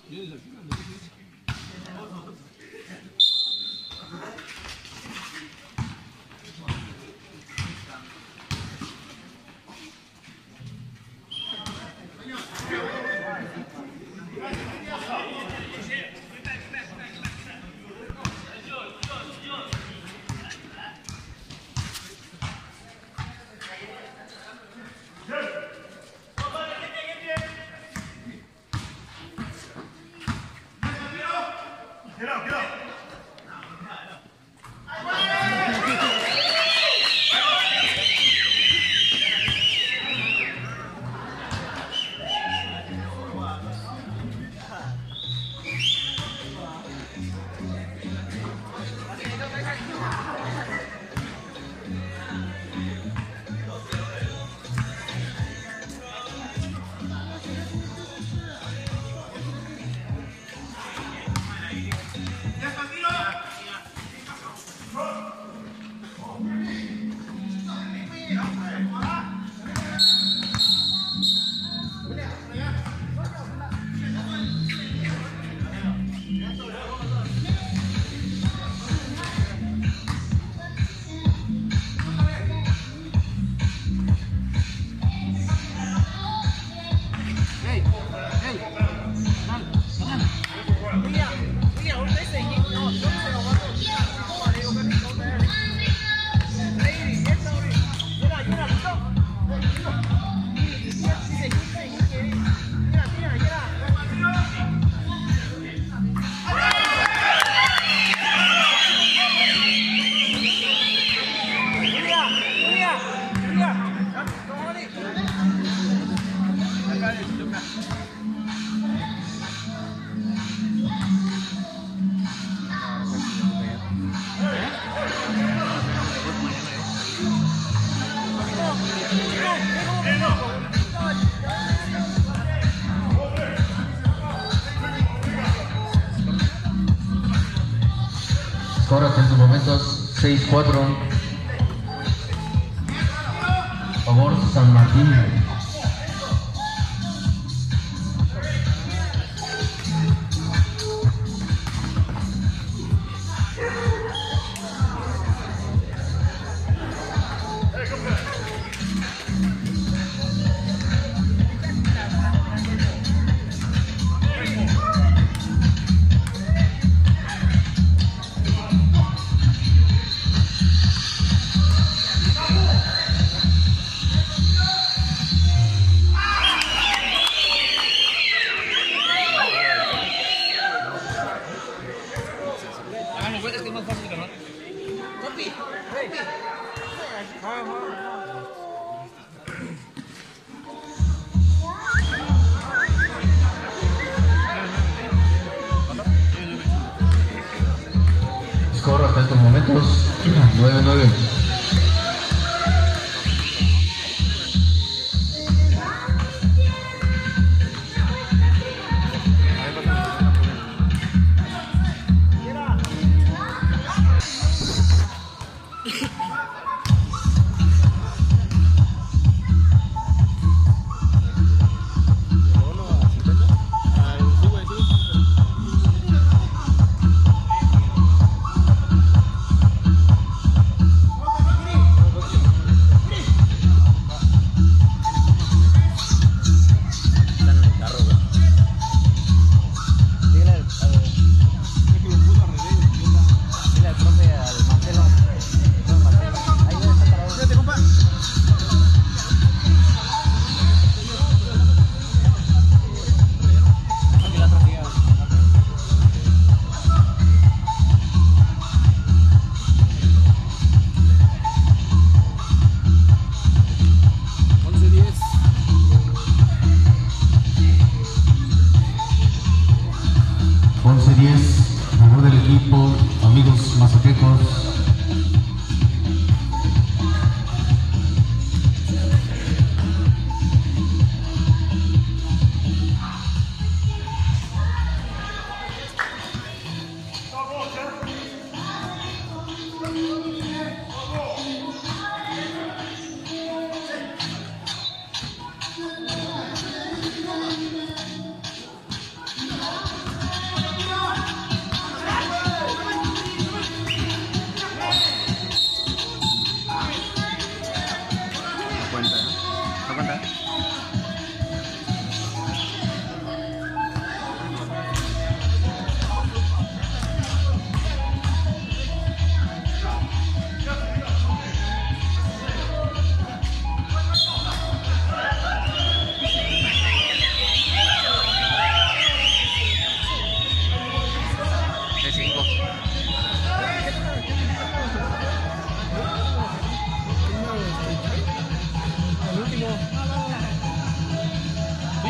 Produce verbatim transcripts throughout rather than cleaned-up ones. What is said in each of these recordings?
Score hasta estos momentos seis cuatro. Favor San Martín. Score hasta estos momentos nueve nueve. Vamos.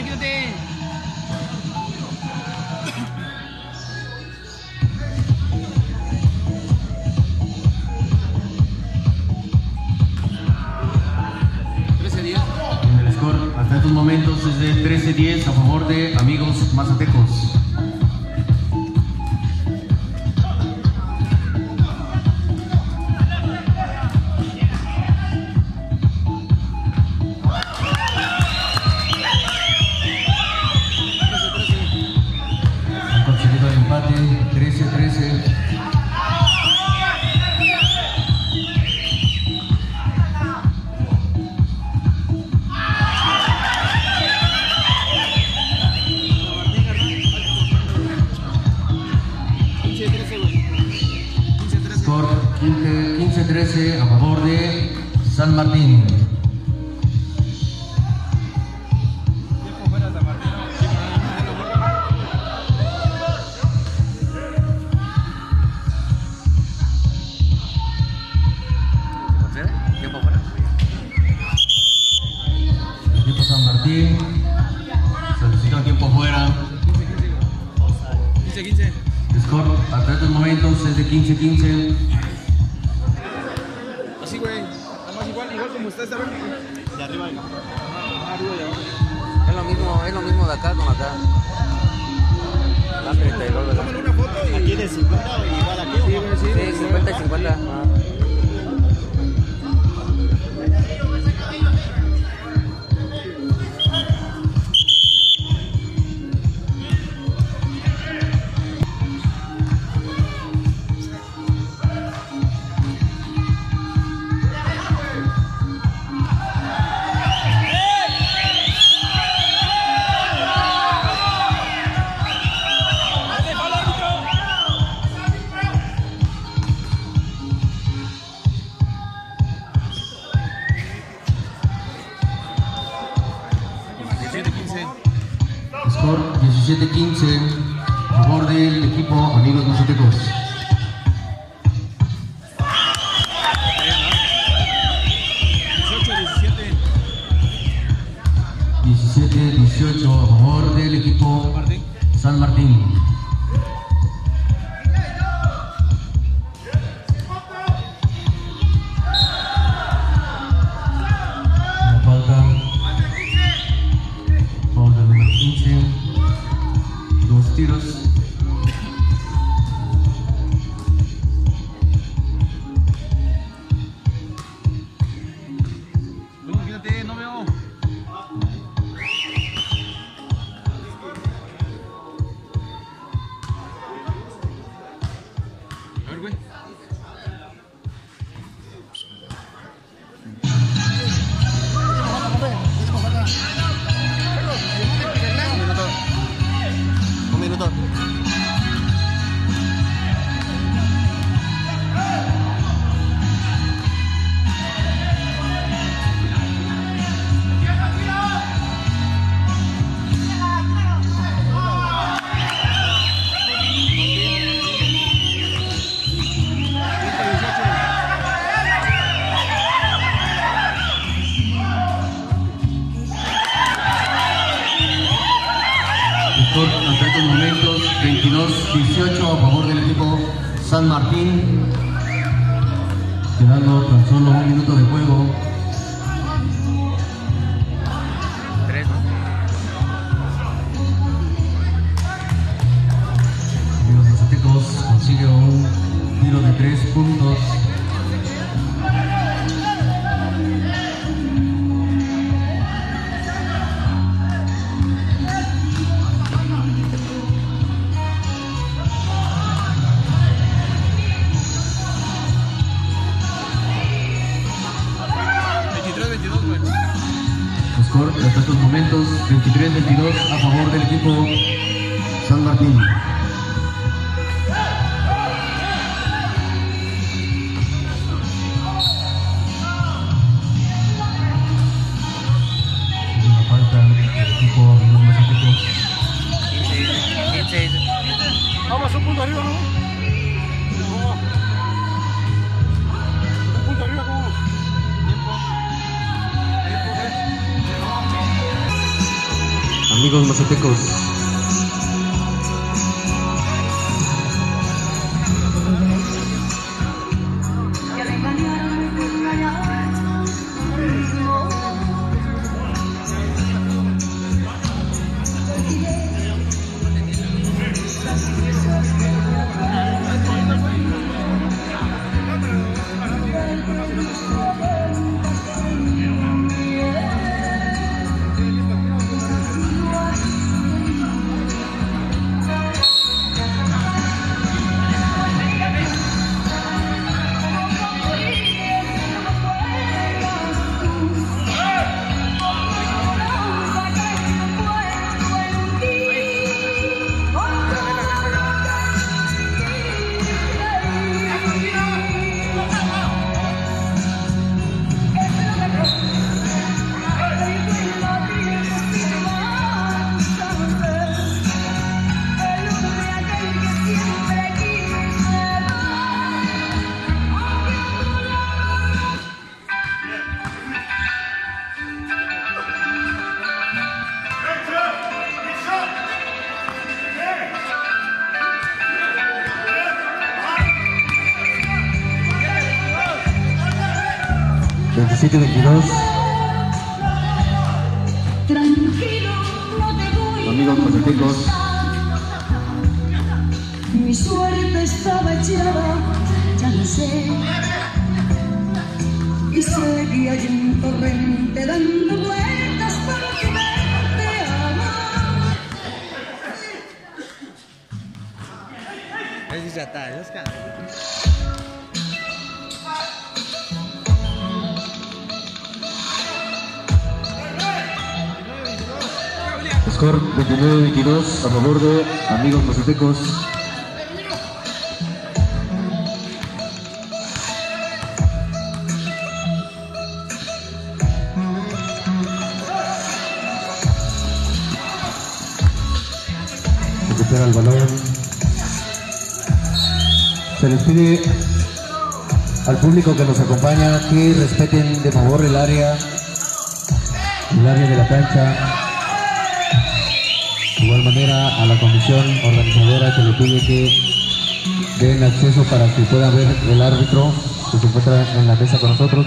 Dani, quítate. El score hasta estos momentos es de trece diez a favor de Amigos Mazatecos. Han conseguido el empate trece trece. quince trece a favor de San Martín. El equipo San Martín solicita un tiempo fuera. quince quince. El score hasta estos momentos es de quince quince. Así, güey. Además, igual, igual como está esta vez. De arriba y ah, arriba y abajo. Es lo mismo, es lo mismo de acá como acá. La treinta y dos, ¿verdad? Tómale una foto y... ¿Aquí de cincuenta o igual aquí? Sí, güey, sí. Sí, cincuenta y cincuenta. Score diecisiete quince a favor del equipo Amigos Mazatecos. diecisiete dieciocho a favor del equipo San Martín. Una falta. Falta número quince. Dos tiros. No, quítate, no veo. A ver, güey. Un minuto. Score hasta estos momentos veintidós dieciocho a favor del equipo San Martín, quedando tan solo un minuto de juego. Tres, ¿no? Amigos Mazatecos consigue un tiro de tres puntos. veintitrés veintidós, güey. Score hasta estos momentos veintitrés veintidós a favor del equipo San Martín. Una falta del equipo Amigos Mazatecos. quince, quince. Vamos, un punto arriba, ¿no? No. Un punto arriba, ¿cómo? Tiempo. Tiempo, ¿eh? amigos mazatecos. veintisiete veintidós. Amigos mazatecos. Mi suerte estaba echada, ya no sé. Y seguía yo un torrente dando vueltas para quererte amar. Esse já tá, já está. Score veintinueve veintidós a favor de amigos mazatecos. Recupera el balón. Se les pide al público que nos acompaña que respeten de favor el área, el área de la cancha. De igual manera a la comisión organizadora se le pide que den acceso para que pueda ver el árbitro que se encuentra en la mesa con nosotros.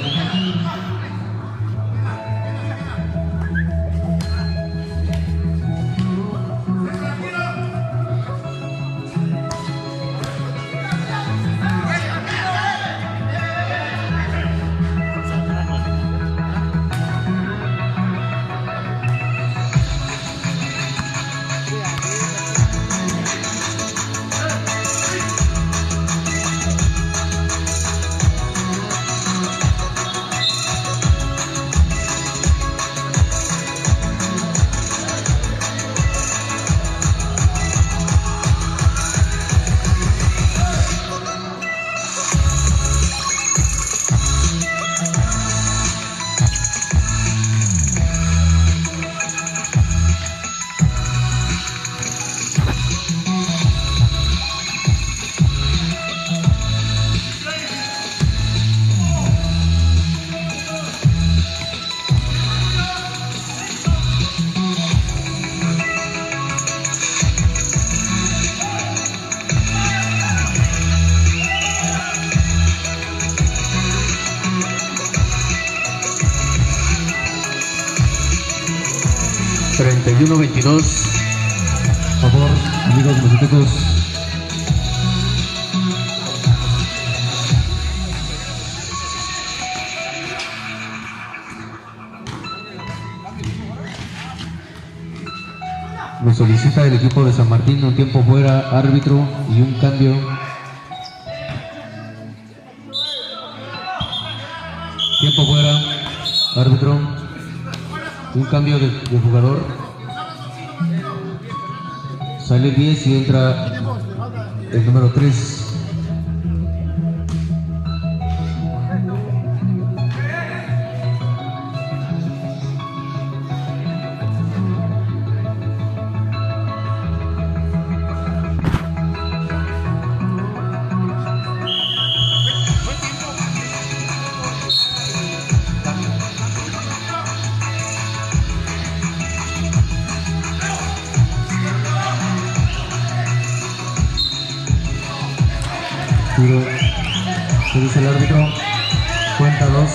treinta y uno veintidós, por favor, amigos mazatecos. Nos solicita el equipo de San Martín un tiempo fuera, árbitro y un cambio. Tiempo fuera, árbitro. Un cambio de, de jugador. Sale diez y entra el número tres. tiro. ¿Qué dice el árbitro? Cuenta dos.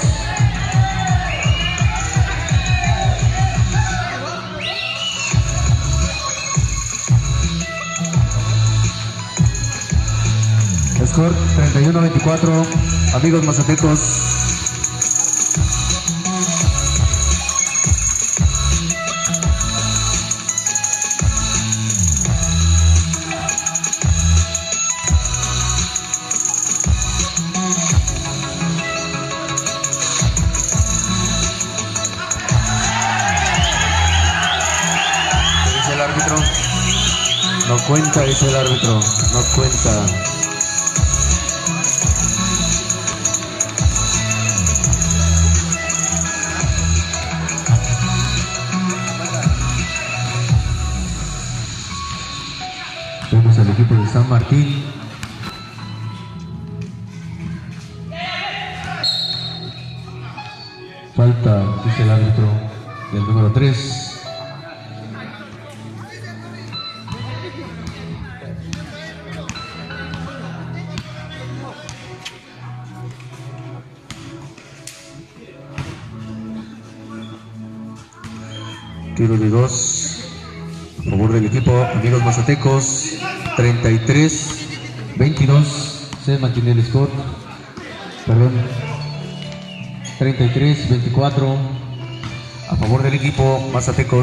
Score treinta y uno a veinticuatro. Amigos mazatecos. Dice el árbitro. No cuenta, dice el árbitro. No cuenta. Vemos al equipo de San Martín. Falta, dice el árbitro, del número tres. Tiro de dos. A favor del equipo Amigos Mazatecos. treinta y tres a veintidós. Se mantiene el score. Perdón. treinta y tres a veinticuatro. A favor del equipo Mazatecos.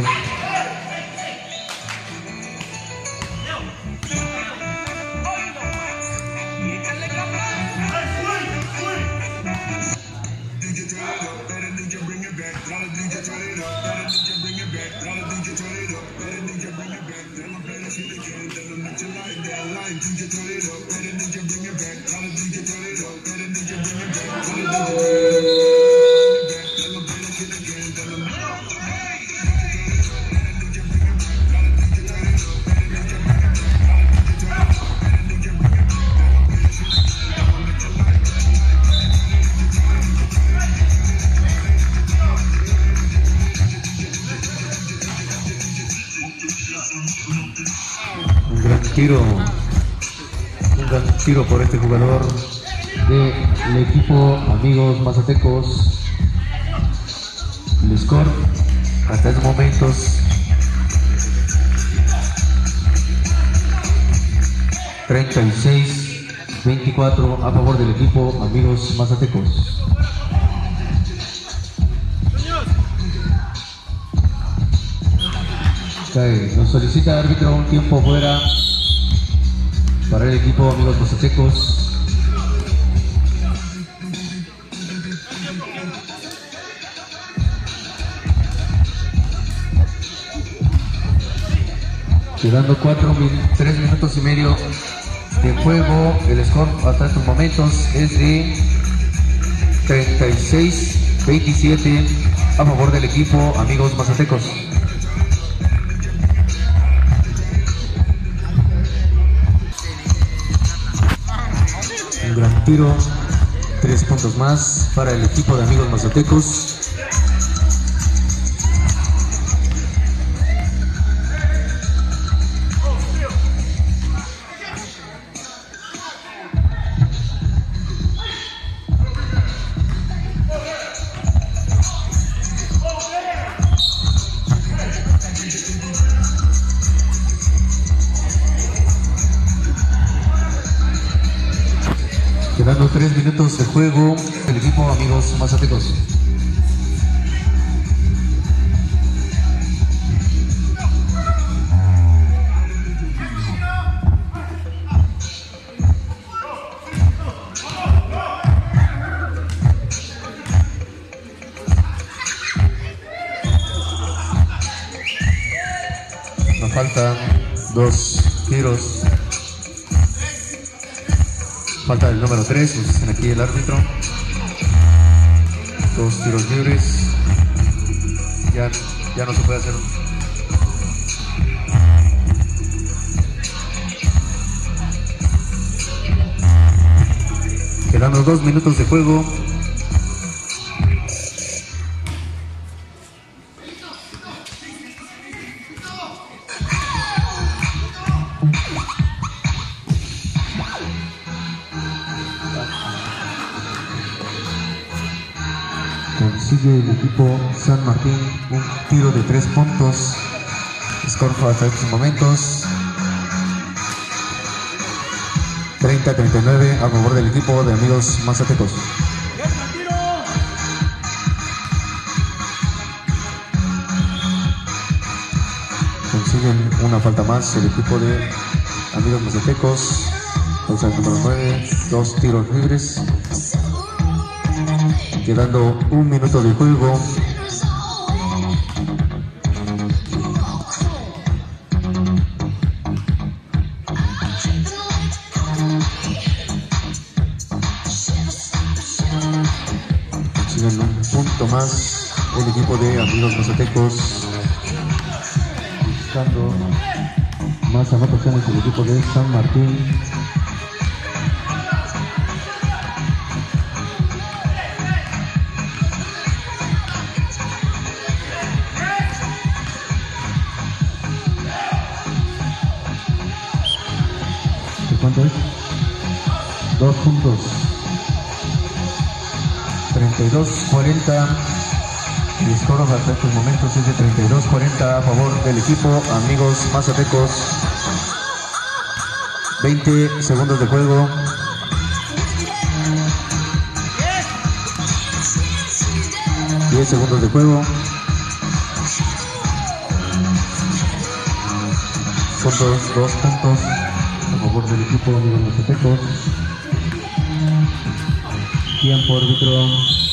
Un gran tiro, un gran tiro por este jugador del equipo Amigos Mazatecos. El score hasta estos momentos treinta y seis a veinticuatro a favor del equipo Amigos Mazatecos. Nos solicita árbitro un tiempo fuera para el equipo Amigos Mazatecos. Quedando cuatro, tres minutos y medio de juego. El score hasta estos momentos es de treinta y seis a veintisiete a favor del equipo Amigos Mazatecos. Un gran tiro, tres puntos más para el equipo de Amigos Mazatecos. Quedando tres minutos de juego, el equipo Amigos Mazatecos. Nos faltan dos tiros. Falta el número tres, nos dicen aquí el árbitro. Dos tiros libres. Ya, ya no se puede hacer. Quedando dos minutos de juego. Consigue el equipo San Martín un tiro de tres puntos. Score hasta estos momentos treinta a treinta y nueve a favor del equipo de Amigos Mazatecos. Consiguen una falta más el equipo de Amigos Mazatecos. Pausa número nueve, dos tiros libres. Quedando un minuto de juego. Consiguen un punto más el equipo de Amigos Mazatecos. Buscando más anotaciones el equipo de San Martín. ¿Cuánto es? Dos puntos. treinta y dos cuarenta. El score hasta estos momentos es de treinta y dos cuarenta a favor del equipo Amigos Mazatecos. veinte segundos de juego. diez segundos de juego. Puntos, dos puntos a favor del equipo Amigos Mazatecos. Tiempo, árbitro.